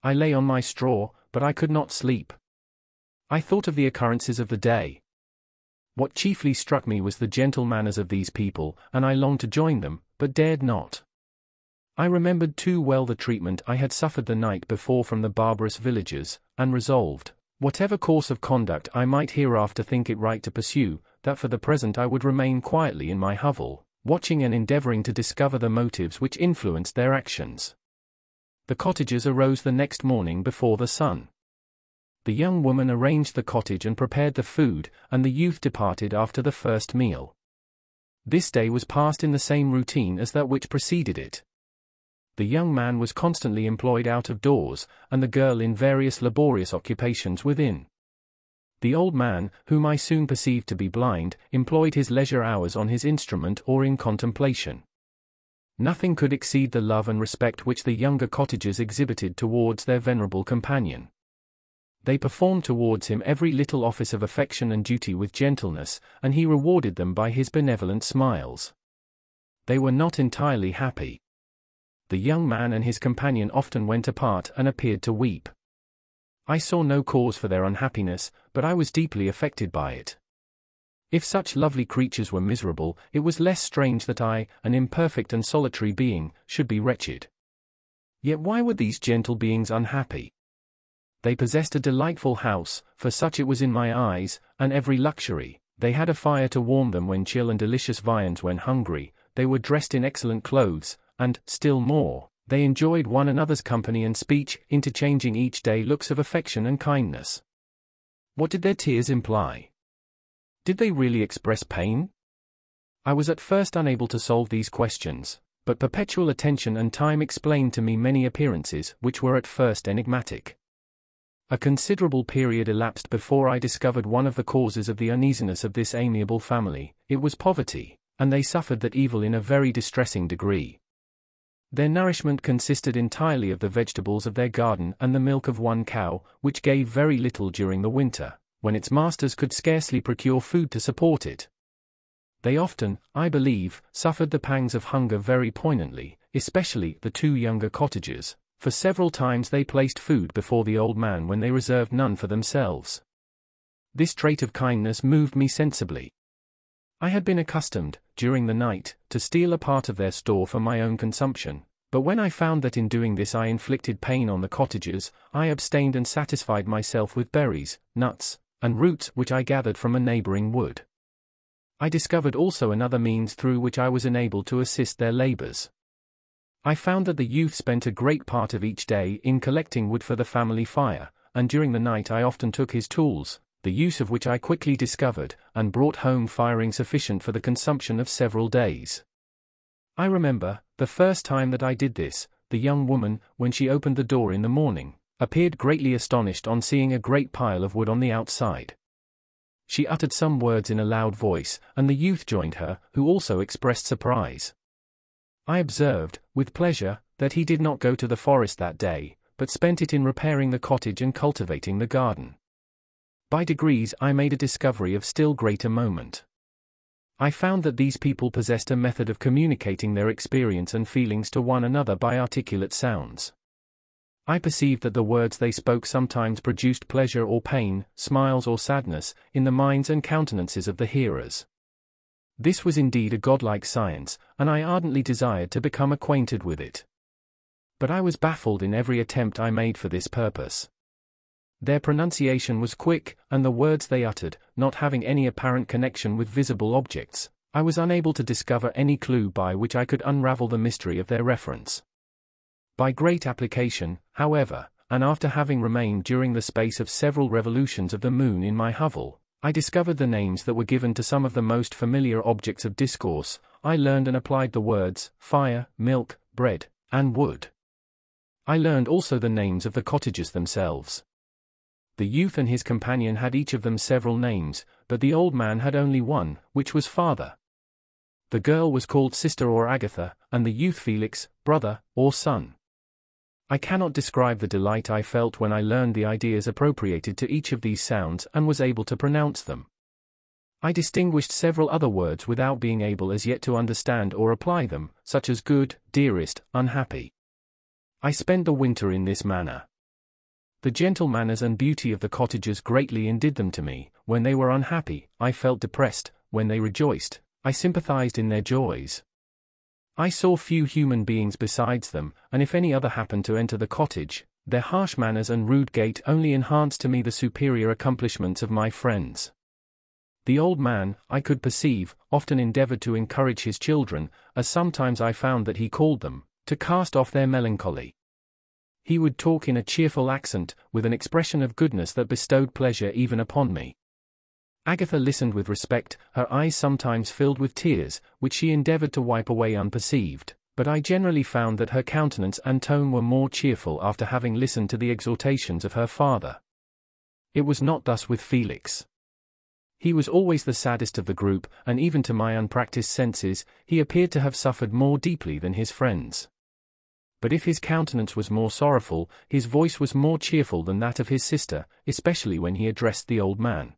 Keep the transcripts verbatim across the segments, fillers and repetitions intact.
I lay on my straw, but I could not sleep. I thought of the occurrences of the day. What chiefly struck me was the gentle manners of these people, and I longed to join them, but dared not. I remembered too well the treatment I had suffered the night before from the barbarous villagers, and resolved, whatever course of conduct I might hereafter think it right to pursue, that for the present I would remain quietly in my hovel, watching and endeavoring to discover the motives which influenced their actions. The cottagers arose the next morning before the sun. The young woman arranged the cottage and prepared the food, and the youth departed after the first meal. This day was passed in the same routine as that which preceded it. The young man was constantly employed out of doors, and the girl in various laborious occupations within. The old man, whom I soon perceived to be blind, employed his leisure hours on his instrument or in contemplation. Nothing could exceed the love and respect which the younger cottagers exhibited towards their venerable companion. They performed towards him every little office of affection and duty with gentleness, and he rewarded them by his benevolent smiles. They were not entirely happy. The young man and his companion often went apart and appeared to weep. I saw no cause for their unhappiness, but I was deeply affected by it. If such lovely creatures were miserable, it was less strange that I, an imperfect and solitary being, should be wretched. Yet why were these gentle beings unhappy? They possessed a delightful house, for such it was in my eyes, and every luxury. They had a fire to warm them when chill and delicious viands when hungry. They were dressed in excellent clothes, and, still more, they enjoyed one another's company and speech, interchanging each day looks of affection and kindness. What did their tears imply? Did they really express pain? I was at first unable to solve these questions, but perpetual attention and time explained to me many appearances which were at first enigmatic. A considerable period elapsed before I discovered one of the causes of the uneasiness of this amiable family. It was poverty, and they suffered that evil in a very distressing degree. Their nourishment consisted entirely of the vegetables of their garden and the milk of one cow, which gave very little during the winter, when its masters could scarcely procure food to support it. They often, I believe, suffered the pangs of hunger very poignantly, especially the two younger cottagers, for several times they placed food before the old man when they reserved none for themselves. This trait of kindness moved me sensibly. I had been accustomed, during the night, to steal a part of their store for my own consumption, but when I found that in doing this I inflicted pain on the cottagers, I abstained and satisfied myself with berries, nuts, and roots which I gathered from a neighboring wood. I discovered also another means through which I was enabled to assist their labors. I found that the youth spent a great part of each day in collecting wood for the family fire, and during the night I often took his tools, the use of which I quickly discovered, and brought home firing sufficient for the consumption of several days. I remember, the first time that I did this, the young woman, when she opened the door in the morning, appeared greatly astonished on seeing a great pile of wood on the outside. She uttered some words in a loud voice, and the youth joined her, who also expressed surprise. I observed, with pleasure, that he did not go to the forest that day, but spent it in repairing the cottage and cultivating the garden. By degrees I made a discovery of still greater moment. I found that these people possessed a method of communicating their experience and feelings to one another by articulate sounds. I perceived that the words they spoke sometimes produced pleasure or pain, smiles or sadness, in the minds and countenances of the hearers. This was indeed a godlike science, and I ardently desired to become acquainted with it. But I was baffled in every attempt I made for this purpose. Their pronunciation was quick, and the words they uttered, not having any apparent connection with visible objects, I was unable to discover any clue by which I could unravel the mystery of their reference. By great application, however, and after having remained during the space of several revolutions of the moon in my hovel, I discovered the names that were given to some of the most familiar objects of discourse. I learned and applied the words, fire, milk, bread, and wood. I learned also the names of the cottagers themselves. The youth and his companion had each of them several names, but the old man had only one, which was father. The girl was called sister or Agatha, and the youth Felix, brother, or son. I cannot describe the delight I felt when I learned the ideas appropriated to each of these sounds and was able to pronounce them. I distinguished several other words without being able as yet to understand or apply them, such as good, dearest, unhappy. I spent the winter in this manner. The gentle manners and beauty of the cottagers greatly endeared them to me. When they were unhappy, I felt depressed; when they rejoiced, I sympathized in their joys. I saw few human beings besides them, and if any other happened to enter the cottage, their harsh manners and rude gait only enhanced to me the superior accomplishments of my friends. The old man, I could perceive, often endeavored to encourage his children, as sometimes I found that he called them, to cast off their melancholy. He would talk in a cheerful accent, with an expression of goodness that bestowed pleasure even upon me. Agatha listened with respect, her eyes sometimes filled with tears, which she endeavored to wipe away unperceived, but I generally found that her countenance and tone were more cheerful after having listened to the exhortations of her father. It was not thus with Felix. He was always the saddest of the group, and even to my unpracticed senses, he appeared to have suffered more deeply than his friends. But if his countenance was more sorrowful, his voice was more cheerful than that of his sister, especially when he addressed the old man.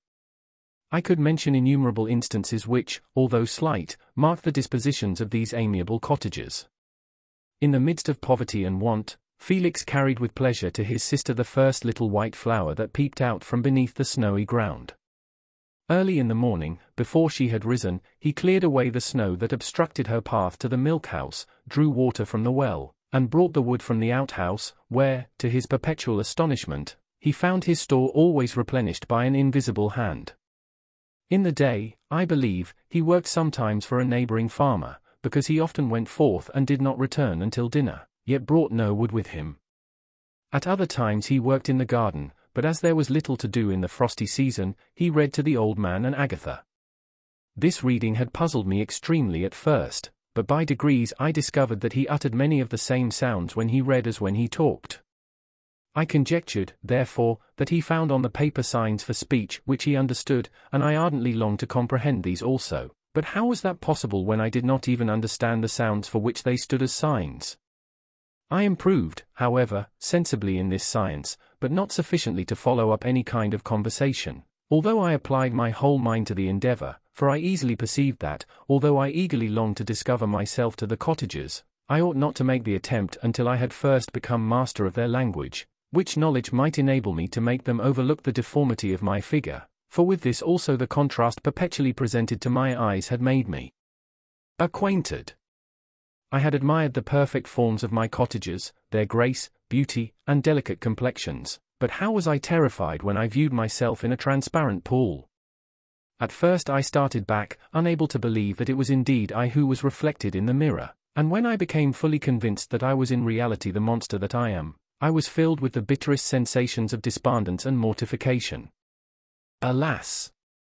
I could mention innumerable instances which, although slight, marked the dispositions of these amiable cottagers. In the midst of poverty and want, Felix carried with pleasure to his sister the first little white flower that peeped out from beneath the snowy ground. Early in the morning, before she had risen, he cleared away the snow that obstructed her path to the milk-house, drew water from the well, and brought the wood from the outhouse, where, to his perpetual astonishment, he found his store always replenished by an invisible hand. In the day, I believe, he worked sometimes for a neighboring farmer, because he often went forth and did not return until dinner, yet brought no wood with him. At other times he worked in the garden, but as there was little to do in the frosty season, he read to the old man and Agatha. This reading had puzzled me extremely at first, but by degrees I discovered that he uttered many of the same sounds when he read as when he talked. I conjectured, therefore, that he found on the paper signs for speech which he understood, and I ardently longed to comprehend these also, but how was that possible when I did not even understand the sounds for which they stood as signs? I improved, however, sensibly in this science, but not sufficiently to follow up any kind of conversation, although I applied my whole mind to the endeavor, for I easily perceived that, although I eagerly longed to discover myself to the cottagers, I ought not to make the attempt until I had first become master of their language, which knowledge might enable me to make them overlook the deformity of my figure, for with this also the contrast perpetually presented to my eyes had made me acquainted. I had admired the perfect forms of my cottagers, their grace, beauty, and delicate complexions, but how was I terrified when I viewed myself in a transparent pool. At first I started back, unable to believe that it was indeed I who was reflected in the mirror, and when I became fully convinced that I was in reality the monster that I am, I was filled with the bitterest sensations of despondence and mortification. Alas!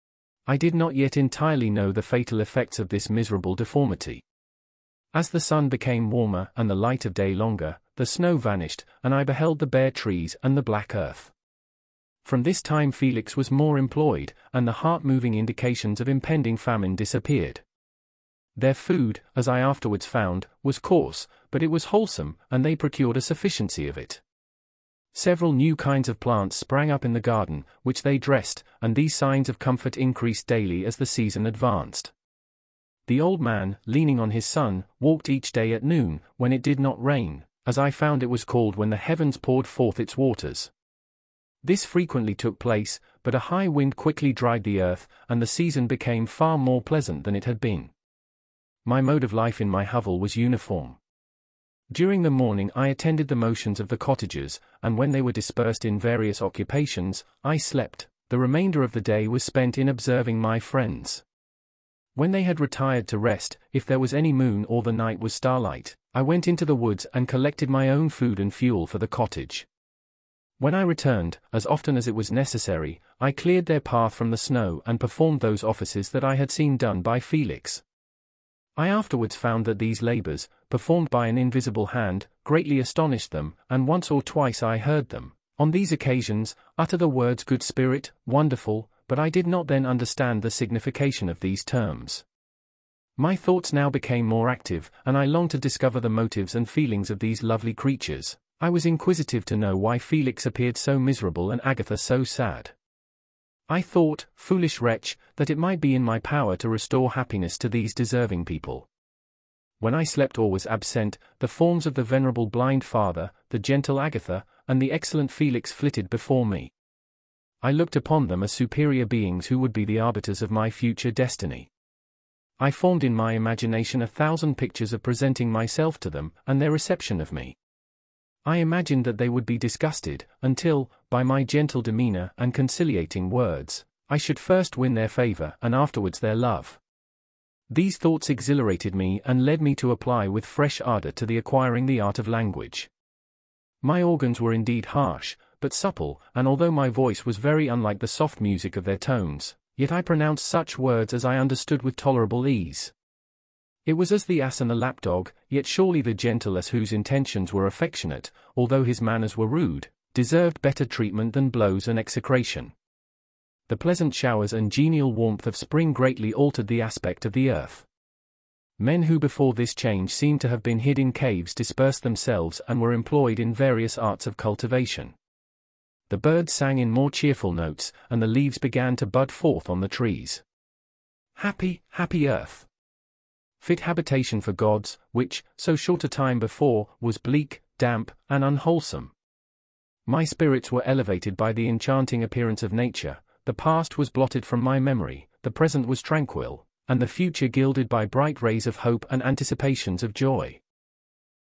I did not yet entirely know the fatal effects of this miserable deformity. As the sun became warmer and the light of day longer, the snow vanished, and I beheld the bare trees and the black earth. From this time Felix was more employed, and the heart-moving indications of impending famine disappeared. Their food, as I afterwards found, was coarse, but it was wholesome, and they procured a sufficiency of it. Several new kinds of plants sprang up in the garden, which they dressed, and these signs of comfort increased daily as the season advanced. The old man, leaning on his son, walked each day at noon, when it did not rain, as I found it was called when the heavens poured forth its waters. This frequently took place, but a high wind quickly dried the earth, and the season became far more pleasant than it had been. My mode of life in my hovel was uniform. During the morning I attended the motions of the cottagers, and when they were dispersed in various occupations, I slept. The remainder of the day was spent in observing my friends. When they had retired to rest, if there was any moon or the night was starlight, I went into the woods and collected my own food and fuel for the cottage. When I returned, as often as it was necessary, I cleared their path from the snow and performed those offices that I had seen done by Felix. I afterwards found that these labors, performed by an invisible hand, greatly astonished them, and once or twice I heard them, on these occasions, utter the words good spirit, wonderful, but I did not then understand the signification of these terms. My thoughts now became more active, and I longed to discover the motives and feelings of these lovely creatures. I was inquisitive to know why Felix appeared so miserable and Agatha so sad. I thought, foolish wretch, that it might be in my power to restore happiness to these deserving people. When I slept or was absent, the forms of the venerable blind father, the gentle Agatha, and the excellent Felix flitted before me. I looked upon them as superior beings who would be the arbiters of my future destiny. I formed in my imagination a thousand pictures of presenting myself to them, and their reception of me. I imagined that they would be disgusted, until, by my gentle demeanor and conciliating words, I should first win their favor and afterwards their love. These thoughts exhilarated me and led me to apply with fresh ardor to the acquiring the art of language. My organs were indeed harsh, but supple, and although my voice was very unlike the soft music of their tones, yet I pronounced such words as I understood with tolerable ease. It was as the ass and the lapdog, yet surely the gentle ass, whose intentions were affectionate, although his manners were rude, deserved better treatment than blows and execration. The pleasant showers and genial warmth of spring greatly altered the aspect of the earth. Men who before this change seemed to have been hid in caves dispersed themselves and were employed in various arts of cultivation. The birds sang in more cheerful notes, and the leaves began to bud forth on the trees. Happy, happy earth! Fit habitation for gods, which, so short a time before, was bleak, damp, and unwholesome. My spirits were elevated by the enchanting appearance of nature, the past was blotted from my memory, the present was tranquil, and the future gilded by bright rays of hope and anticipations of joy.